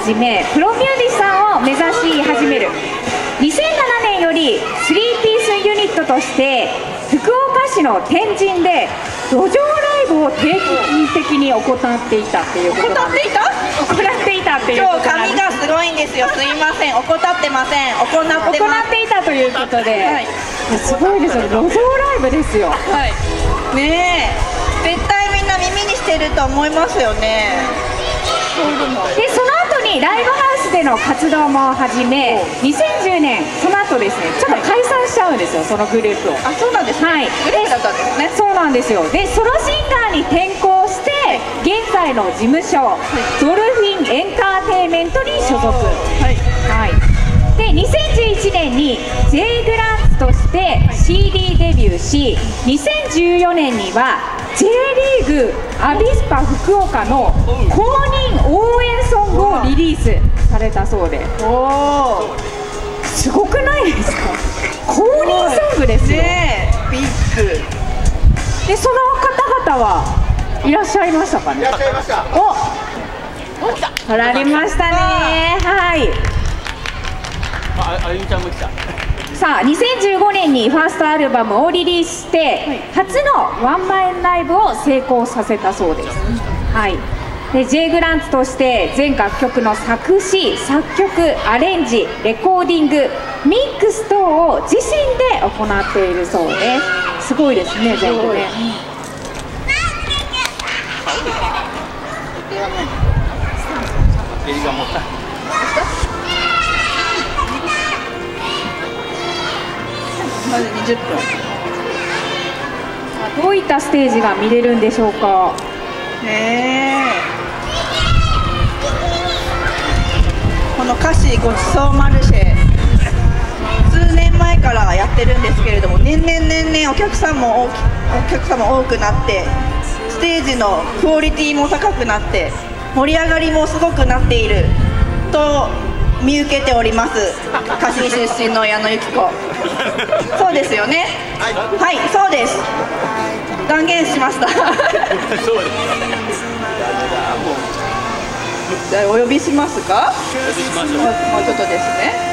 じめプロミュージシャンを目指し始める。2007年より3ピースユニットとして福岡市の天神で路上ライブを定期的に行っていたっていうことなんです。行っていたっていうことなんです。 今日髪がすごいんですよ。すいません、怠ってません。行っていたということで、 はい、 すごいですよ。路上ライブですよ。 はい、ねえ、絶対みんな耳にしてると思いますよね。 でその後にライブハウスでの活動も始め、2010年その後ですね、ちょっと解散しちゃうんですよ、そのグループを。 あ、そうなんですね。 はい、 グループだったんですね。 そうなんですよ。でソロシンガーに転向して現在の事務所、ドルフィンエンターテインメントに所属。はい、はい、で2011年に J グランツとして CD デビューし、2014年には J リーグアビスパ福岡の公認応援ソングをリリースされたそうで、すごくないですか？公認ソングですよ。 ねえ、ビッグでその方々はいらっしゃいましたかね？ いらっしゃいました。 おられましたね。はい。 あゆみちゃんも来た。 さあ2015年にファーストアルバムをリリースして、初のワンマンライブを成功させたそうです。はい。で J グランツとして全楽曲の作詞、作曲、アレンジ、レコーディング、ミックス等を自身で行っているそうです。すごいですね、全部ね。 エリが持った。 まず20分。 どういったステージが見れるんでしょうか。 この歌詞ごちそうマルシェ、数年前からやってるんですけれども、年々お客さんも多くなって、ステージのクオリティも高くなって、盛り上がりもすごくなっていると見受けております。香椎出身の矢野由紀子。そうですよね。はい、そうです。断言しました。じゃあお呼びしますか。もうちょっとですね。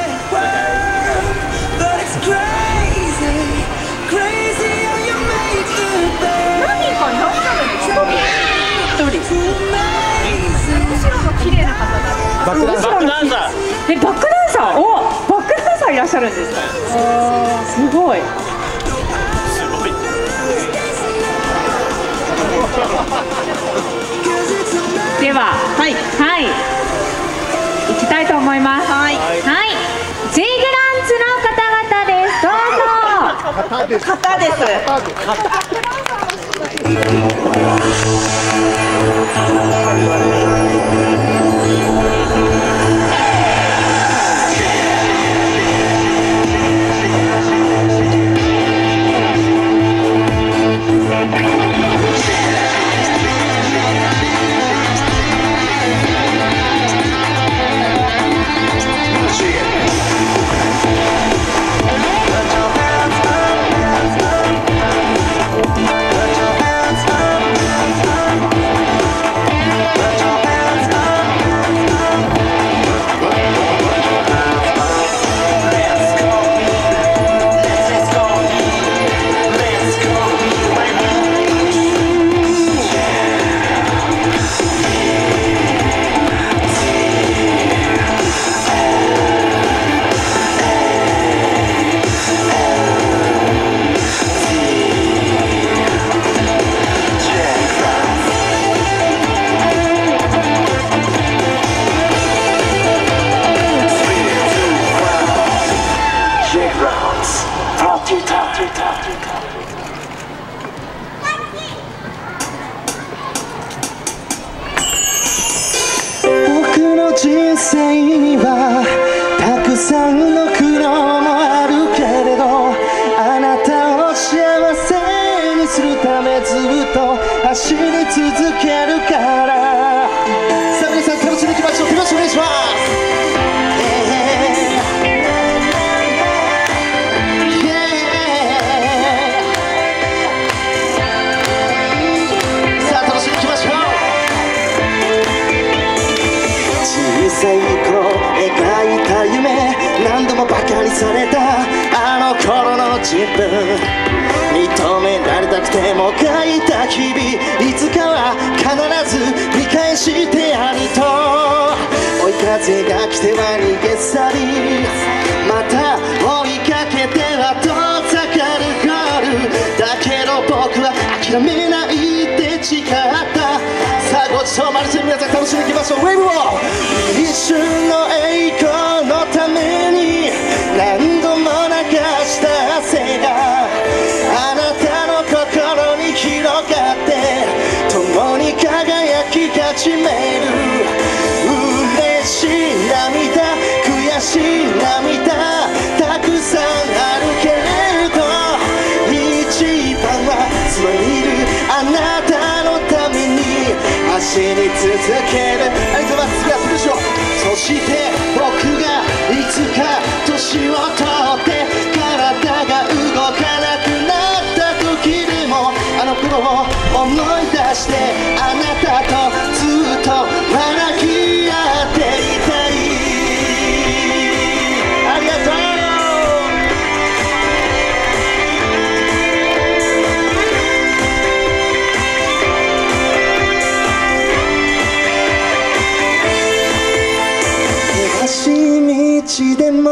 何人かいらっしゃるんですか。一人。後ろの綺麗な方だ。 バックダンサー。 バックダンサー。バックダンサー。お、バックダンサーいらっしゃるんですか。すごい。では、はい、はい、行きたいと思います。はい、はい、J グランツの方々です。どうぞ。 方です。 人生にはたくさんの苦労もあるけれど、あなたを幸せにするためずっと走り続けるから。さあ皆さん楽しんでいきましょう。よろしくお願いします。小さい頃描いた夢、何度もバカにされたあの頃の自分、認められたくても描いた日々、いつかは必ず見返してやると、追い風が来ては逃げ去り、また追いかけては遠ざかるゴールだけど、僕は諦めないって誓った。さあごちそうマルシェ皆さん楽しんでいきましょう。ウェーブを一瞬の栄光のために何度も流した汗があなたの心に広がって、共に輝き始める。嬉しい涙、悔しい涙、たくさんあるけれど、一番はそばにいるあなたのために走り続ける。ありがとうございます。次は潰しを。そして僕がいつか年を取って体が動かなくなった時でも、あの頃を思い出してあなたとずっと笑い合っていたい。ありがとう。険しい道でも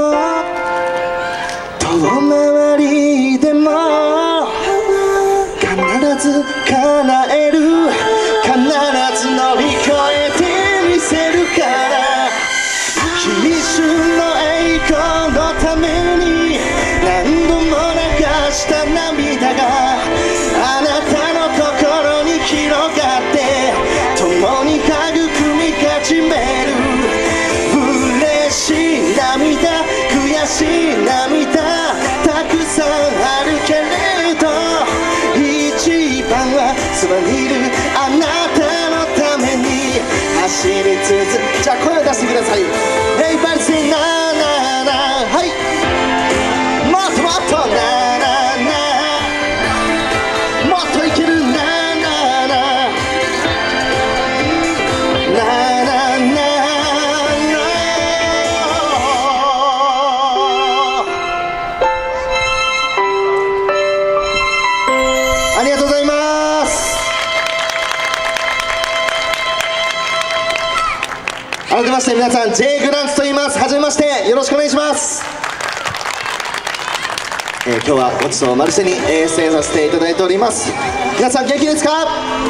遠回りでも必ず叶える、必ず乗り越えてみせるから、一瞬の栄光のために何度も流した涙があなたの心に広がって、共に育み始める。嬉しい涙、悔しい涙、たくさんあるけれど、一番はそばにいるあなたのために走り続け。じゃあ声を出してください。エイバリセイナーナーナー、はい、もっともっとナーナーナー、もっといけるナーナーナーナーナーナーナー。ありがとうございます。改めまして皆さん、 J グランツと言います。はじめまして、よろしくお願いします。今日はごちそうマルシェに出演させていただいております。皆さん元気ですか？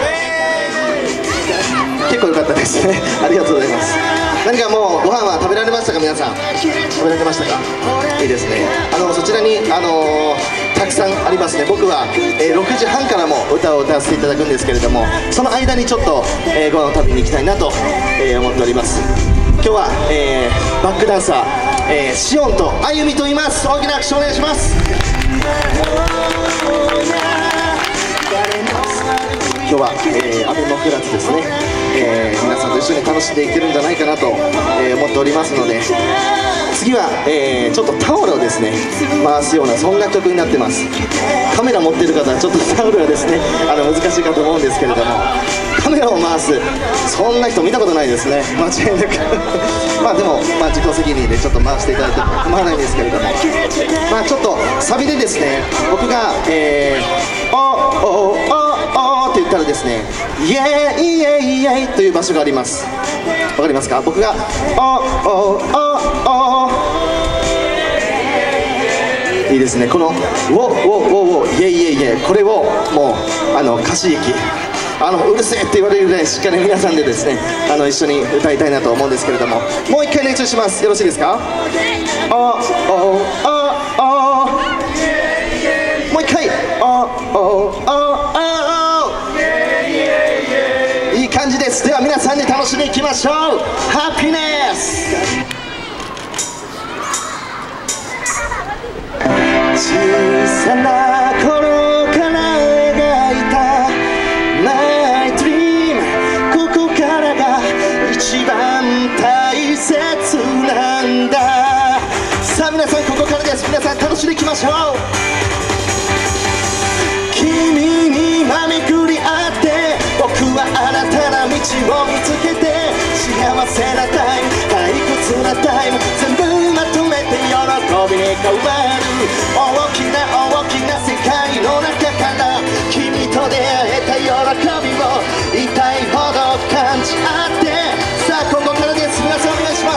結構良かったですね。ありがとうございます。何かもうご飯は食べられましたか？皆さん食べられましたか？いいですね。そちらにたくさんありますね。僕は、6時半からも歌を歌わせていただくんですけれども、その間にちょっと、ご飯を食べに行きたいなと、思っております。今日は、バックダンサー、シオンとあゆみと言います。大きな拍手お願いします。今日は、雨も降らずですね、皆さんと一緒に楽しんでいけるんじゃないかなと、思っておりますので、次は、ちょっとタオルをですね回すような、そんな曲になってます。カメラ持ってる方はちょっとタオルはですね難しいかと思うんですけれども、カメラを回す、そんな人見たことないですね、間違いなくまあでも、自己責任でちょっと回していただいても構わないんですけれども、ちょっとサビでですね、僕がおおおおって言ったらですね、イエイイエイイエイという場所があります。わかりますか？僕がおおおお、いいですね。このウォウォウウォウイエイイエイイエイ、これをもう歌詞劇、うるせえって言われるぐらいしっかり皆さんでですね一緒に歌いたいなと思うんですけれども、もう一回練習します。よろしいですか？おおおお、もう一回おおおお、いい感じです。では皆さんで楽しんでいきましょう。ハッピネス。小さな頃から描いた My Dream、 ここからが一番大切なんだ。さあ皆さん、ここからです。皆さん楽しんでいきましょう。君にまめくり合って、僕は新たな道を見つけて、幸せなタイム切なタイム全部まとめて喜びに変わる大きな世界の中から君と出会えた喜びを痛いほど感じ合ってさあここからです皆さんお願いします。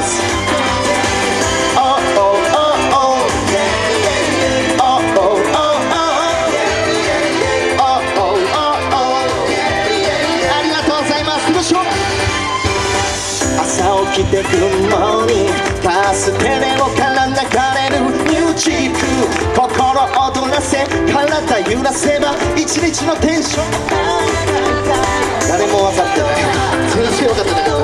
朝起きてくるモーニングカステレオから流れるミュージック心躍らせ体揺らせば一日のテンション誰も分かってない全然分かってない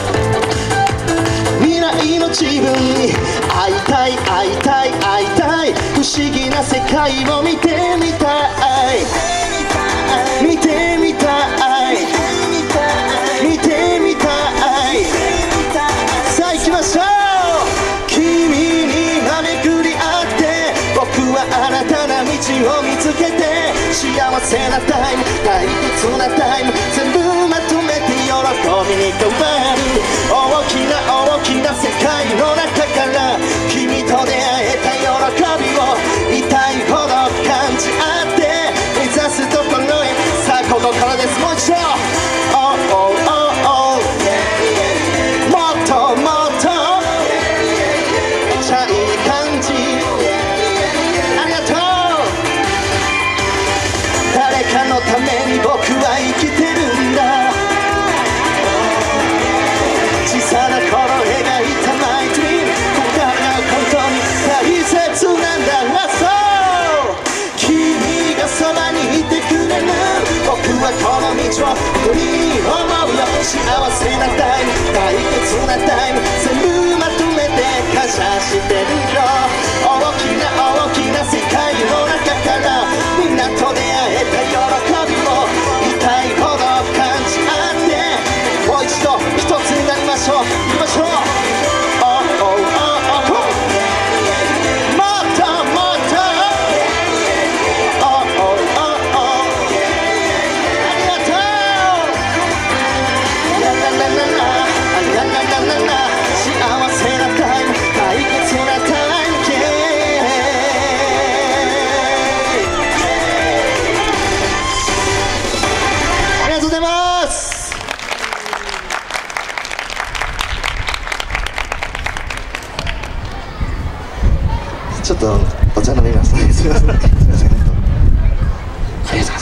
未来の自分に会いたい不思議な世界を見てみたい見てみたい見てみたいさあ行きましょう君にまめくり合って僕は新たな道を見つけて幸せなタイム退屈なタイム全部まとめて喜びに変わる大きな世界の中から君と出会えた喜びを痛いほど感じ合って目指すところへさあここからですもう一度誰かのために僕は生きてるんだ小さな頃描いたマイドリームこれが本当に大切なんだそう君がそばにいてくれる僕はこの道を誇りに思うよ幸せなタイム退屈なタイム全部まとめて感謝してるよ大きな世界の中からみんなと出会えた喜びを痛いほど感じ合ってもう一度一つになりましょう行きましょうもっともっとありがとうララララララララララ幸せなタイム退屈なタイムちょっとお茶飲みますね。すみません。ありがとうございます。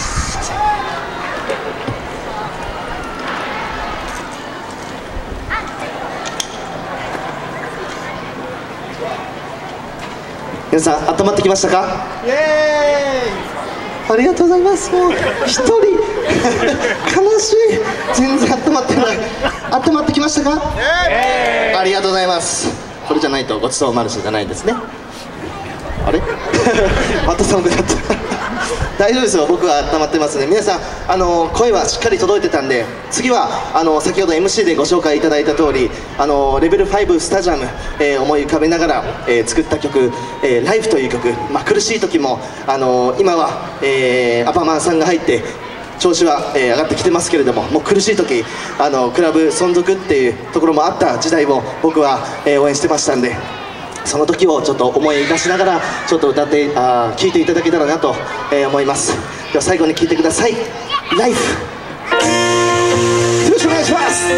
皆さん温まってきましたか？イエーイ。ありがとうございます。もう一人悲しい。全然温まってない。温まってきましたか？ありがとうございます。これじゃないとごちそうマルシェじゃないんですね。あれまた寒くなった大丈夫ですよ僕は温まってますね皆さん声はしっかり届いてたんで次は先ほど MC でご紹介いただいた通りレベル5スタジアム、思い浮かべながら、作った曲「ライフという曲、苦しい時も今は、アパマンさんが入って調子は、上がってきてますけれどももう苦しい時クラブ存続っていうところもあった時代を僕は、応援してましたんでその時をちょっと思い出しながらちょっと歌って聴いていただけたらなと、思いますでは最後に聴いてください「ライフ」よろしくお願いします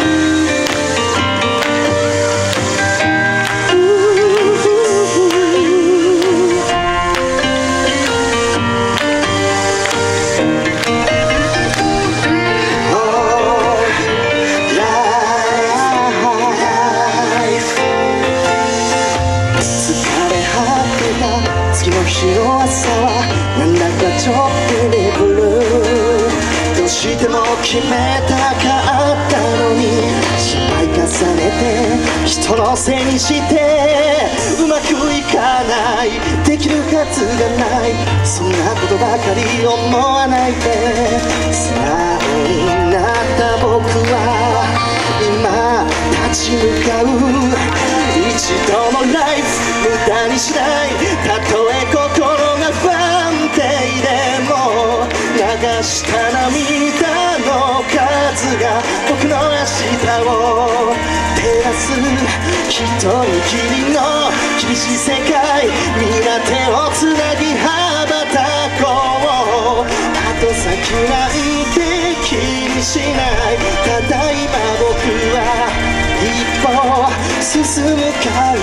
次の日の朝はなんだかちょっぴりブルーどうしても決めたかったのに失敗重ねて人のせいにしてうまくいかないできるはずがないそんなことばかり思わないで素直になった僕は今立ち向かう一度のライフ無駄にしないたとえ心が不安定でも流した涙の数が僕の明日を照らす一人きりの厳しい世界、皆手をつなぎ羽ばたこう。後先なんて気にしない、ただ今僕は一歩進むから。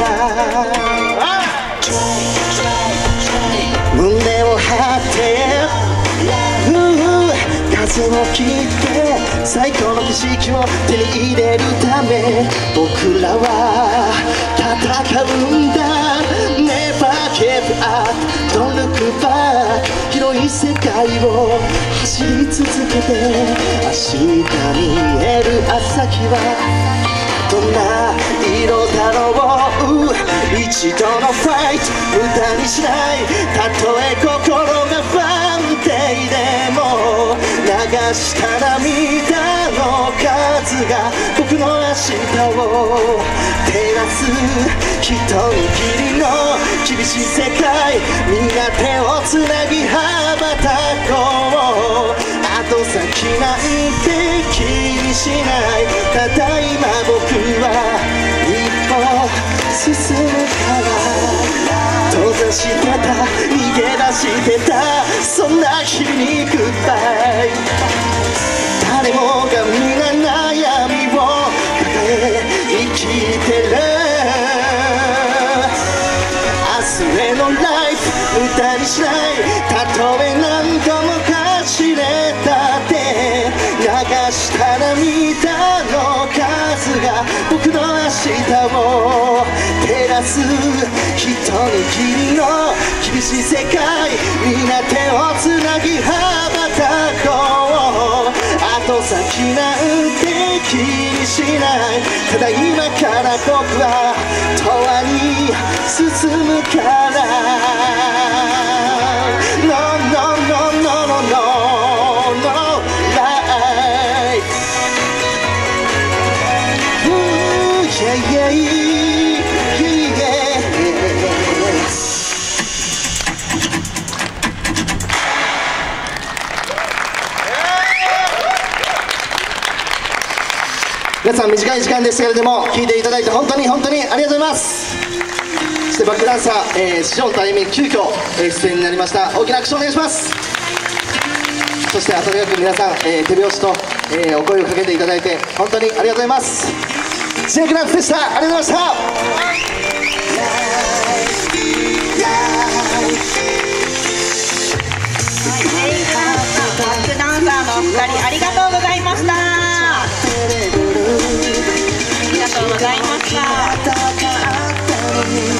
胸を張って風を切って最高の景色を手に入れるため僕らは戦うんだ。 Never give up, don't look back。 広い世界を走り続けて明日見える朝日はどんな色だろう。一度のファイト無駄にしない、たとえ心が不安定でも流した涙の数が僕の明日を照らす。一人きりの厳しい世界、皆手をつなぎ羽ばたこう。後先なんて気にしない、ただ今僕は一歩進むから。閉ざしてた逃げ出してたそんな日にグッバイ。誰もが皆悩みを抱え生きてる。明日へのライフ無駄にしない、たとえ何度も走れたって流した涙の数が僕の明日を照らす。一人きりの厳しい世界、皆手をつなぎ羽ばたこう。後先なんて気にしない、ただ今から僕は永遠に進むから。 No, no, no, no, no, no, no, life. Ooh, yeah, yeah, yeah. 皆さん短い時間でしたけれども聴いていただいて本当に本当にありがとうございます。そしてバックダンサー、シオンとあゆみ急遽出演になりました。大きな拍手お願いします。そしてとにかく皆さん、手拍子と、お声をかけていただいて本当にありがとうございます。シェイクラップでした。ありがとうございました。 バックダンサーのお二人ありがとうございました。ありがとうございました。